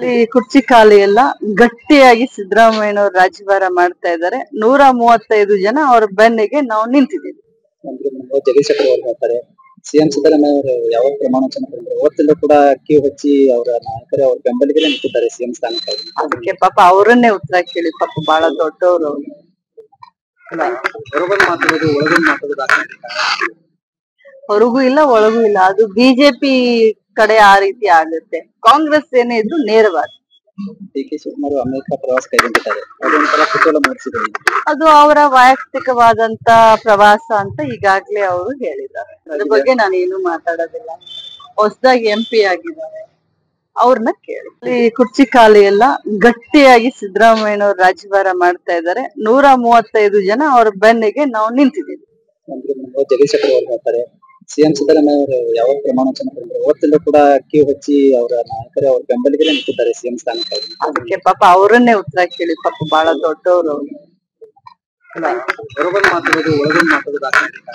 ಈ ಕುರ್ಚಿ ಖಾಲಿ ಎಲ್ಲ ಗಟ್ಟಿಯಾಗಿ ಸಿದ್ದರಾಮಯ್ಯನವರು ರಾಜ್ಯಭಾರ ಮಾಡ್ತಾ ಇದ್ದಾರೆ. 135 ಜನ ಅವರ ಬೆನ್ನಿಗೆ ನಾವು ನಿಂತಿದ್ದೀವಿ. ಜಗದೀಶ್ ಶೆಟ್ಟರ್ ಅವರು ಹೇಳ್ತಾರೆ, ಸಿಎಂ ಸಿದ್ದರಾಮಯ್ಯ ಅವರು ಯಾವ ಪ್ರಮಾಣ ವಚನ ಕೊಟ್ಟಿದ್ದಾರೆ, ಅವತ್ತೆಲ್ಲೂ ಕೂಡ ಕ್ಯೂ ಹಚ್ಚಿ ಅವರ ನಾಯಕರೇ ಅವ್ರ ಬೆಂಬಲಿಗರೇ ನಿಂತಿದ್ದಾರೆ ಸಿಎಂ ಸ್ಥಾನಕ್ಕೆ. ಅದಕ್ಕೆ ಪಾಪ ಅವರನ್ನೇ ಉತ್ತರ ಕೇಳಿ, ಪಾಪ ಬಹಳ ದೊಡ್ಡವರು ಅವರು. ಹೊರಗೊಂದು ಮಾತಾಡೋದು ಒಳಗೊಂದು ಮಾತಾಡೋದು ಹೊರಗೂ ಇಲ್ಲ ಒಳಗೂ ಇಲ್ಲ, ಅದು ಬಿಜೆಪಿ ಕಡೆ ಆ ರೀತಿ ಆಗುತ್ತೆ. ಕಾಂಗ್ರೆಸ್ ಏನೇ ಇದ್ರು ನೇರವಾಗಿ. ಡಿ.ಕೆ. ಶಿವಕುಮಾರ್ ಅಮೆರಿಕ ಪ್ರವಾಸ ಕೈಗೊಂಡಿದ್ದಾರೆ, ಅದೊಂಥರ ಕುತೂಹಲ ಮೂಡಿಸಿದೆ. ಅದು ಅವರ ವೈಯಕ್ತಿಕವಾದಂತ ಪ್ರವಾಸ ಅಂತ ಈಗಾಗ್ಲೇ ಅವರು ಹೇಳಿದ್ದಾರೆ. ಅದ್ರ ಬಗ್ಗೆ ನಾನು ಏನು ಮಾತಾಡೋದಿಲ್ಲ. ಹೊಸದಾಗಿ MP ಆಗಿದ್ದಾರೆ, ಅವ್ರನ್ನ ಕೇಳಿ. ಈ ಕುರ್ಚಿ ಖಾಲಿ ಎಲ್ಲ ಗಟ್ಟಿಯಾಗಿ ಸಿದ್ದರಾಮಯ್ಯನವರು ರಾಜ್ಯಭಾರ ಮಾಡ್ತಾ ಇದ್ದಾರೆ. 135 ಜನ ಅವರ ಬೆನ್ನಿಗೆ ನಾವು ನಿಂತಿದ್ದೀವಿ. ಜಗದೀಶ್ ಶೆಟ್ಟರ್ ಅವರು ಹೇಳ್ತಾರೆ, ಸಿಎಂ ಸಿದ್ದರಾಮಯ್ಯ ಅವರು ಯಾವ ಪ್ರಮಾಣ ವಚನ ಕೊಟ್ಟಿದ್ದಾರೆ, ಅವತ್ತೆಲ್ಲೂ ಕೂಡ ಕ್ಯೂ ಹಚ್ಚಿ ಅವರ ನಾಯಕರೇ ಅವ್ರ ಬೆಂಬಲಿಗರೇ ನಿಂತಿದ್ದಾರೆ ಸಿಎಂ ಸ್ಥಾನಕ್ಕೆ. ಅದಕ್ಕೆ ಪಾಪ ಅವರನ್ನೇ ಉತ್ತರ ಕೇಳಿ, ಪಾಪ ಬಹಳ ದೊಡ್ಡವರು ಅವರು. ಹೊರಗೊಂದು ಮಾತಾಡೋದು ಒಳಗೊಂದು ಮಾತಾಡೋದು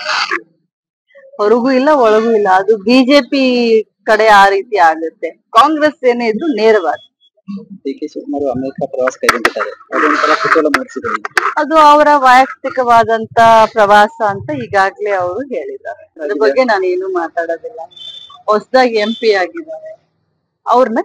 ಹೊರಗೂ ಇಲ್ಲ ಒಳಗೂ ಇಲ್ಲ, ಅದು ಬಿಜೆಪಿ ಕಡೆ ಆ ರೀತಿ ಆಗುತ್ತೆ. ಕಾಂಗ್ರೆಸ್ ಏನೇ ಇದ್ರು ನೇರವಾಗಿ. ಡಿ.ಕೆ. ಶಿವಕುಮಾರ್ ಅಮೆರಿಕ ಪ್ರವಾಸ ಕೈಗೊಂಡಿದ್ದಾರೆ, ಅದೊಂಥರ ಕುತೂಹಲ ಮೂಡಿಸಿದೆ. ಅದು ಅವರ ವೈಯಕ್ತಿಕವಾದಂತ ಪ್ರವಾಸ ಅಂತ ಈಗಾಗ್ಲೇ ಅವರು ಹೇಳಿದ್ದಾರೆ. ಅದ್ರ ಬಗ್ಗೆ ನಾನು ಏನು ಮಾತಾಡೋದಿಲ್ಲ. ಹೊಸದಾಗಿ MP ಆಗಿದ್ದಾರೆ, ಅವ್ರನ್ನ.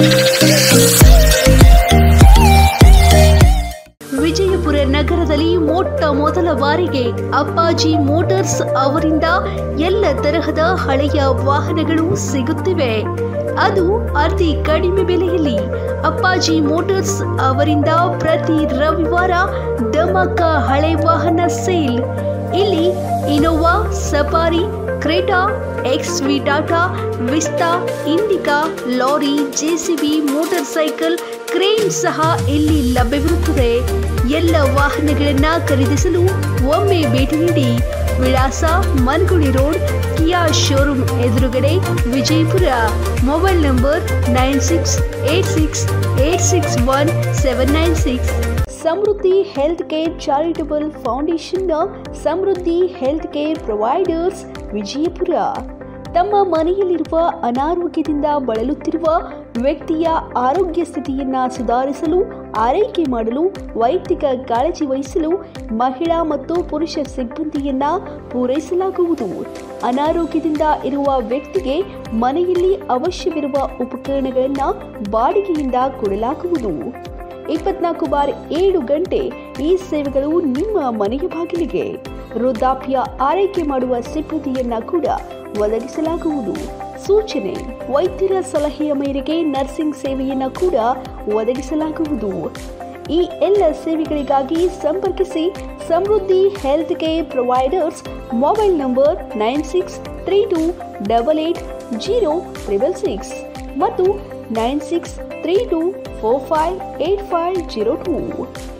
ವಿಜಯಪುರ ನಗರದಲ್ಲಿ ಮೊಟ್ಟ ಮೊದಲ ಬಾರಿಗೆ ಅಪ್ಪಾಜಿ ಮೋಟಾರ್ಸ್ ಅವರಿಂದ ಎಲ್ಲ ತರಹದ ಹಳೆಯ ವಾಹನಗಳು ಸಿಗುತ್ತಿವೆ, ಅದು ಅತಿ ಕಡಿಮೆ ಬೆಲೆಯಲ್ಲಿ. ಅಪ್ಪಾಜಿ ಮೋಟಾರ್ಸ್ ಅವರಿಂದ ಪ್ರತಿ ರವಿವಾರ ಧಮಾಕ ಹಳೆ ವಾಹನ ಸೇಲ್. ಇಲ್ಲಿ Innova, Safari, Creta, XV Tata, Vista, Indica, lorry, JCB, motorcycle, crane ಸಹ ಇಲ್ಲಿ ಲಭ್ಯವಿರುತ್ತದೆ. ಎಲ್ಲ ವಾಹನಗಳನ್ನ ಖರೀದಿಸಲು ಒಮ್ಮೆ ಭೇಟಿ ನೀಡಿ. ವಿಳಾಸ ಮನಗುಳಿ ರೋಡ್, ಕಿಯಾ ಶೋರೂಮ್ ಎದುರುಗಡೆ, Vijayapura. Mobile number 9686861796. Samruddhi health care charitable ಫೌಂಡೇಶನ್ನ Samruddhi health care providers Vijayapura ತಮ್ಮ ಮನೆಯಲ್ಲಿರುವ ಅನಾರೋಗ್ಯದಿಂದ ಬಳಲುತ್ತಿರುವ ವ್ಯಕ್ತಿಯ ಆರೋಗ್ಯ ಸ್ಥಿತಿಯನ್ನು ಸುಧಾರಿಸಲು, ಆರೈಕೆ ಮಾಡಲು, ವೈಯಕ್ತಿಕ ಕಾಳಜಿ ವಹಿಸಲು ಮಹಿಳಾ ಮತ್ತು ಪುರುಷ ಸಿಬ್ಬಂದಿಯನ್ನ ಪೂರೈಸಲಾಗುವುದು. ಅನಾರೋಗ್ಯದಿಂದ ಇರುವ ವ್ಯಕ್ತಿಗೆ ಮನೆಯಲ್ಲಿ ಅವಶ್ಯವಿರುವ ಉಪಕರಣಗಳನ್ನು ಬಾಡಿಗೆಯಿಂದ ಕೊಡಲಾಗುವುದು. 24/7 ಗಂಟೆ ಈ ಸೇವೆಗಳು ನಿಮ್ಮ ಮನೆಯ ಬಾಗಿಲಿಗೆ. ವೃದ್ಧಾಪ್ಯ ಆರೈಕೆ ಮಾಡುವ ಸಿಬ್ಬಂದಿಯನ್ನ ಕೂಡ ಒದಗಿಸಲಾಗುವುದು. ಸೂಚನೆ: ವೈದ್ಯರ ಸಲಹೆಯ ಮೇರೆಗೆ ನರ್ಸಿಂಗ್ ಸೇವೆಯನ್ನು ಕೂಡ ಒದಗಿಸಲಾಗುವುದು. ಈ ಎಲ್ಲ ಸೇವೆಗಳಿಗಾಗಿ ಸಂಪರ್ಕಿಸಿ Samruddhi health care providers. Mobile number 9632880666 ಮತ್ತು 9632458502.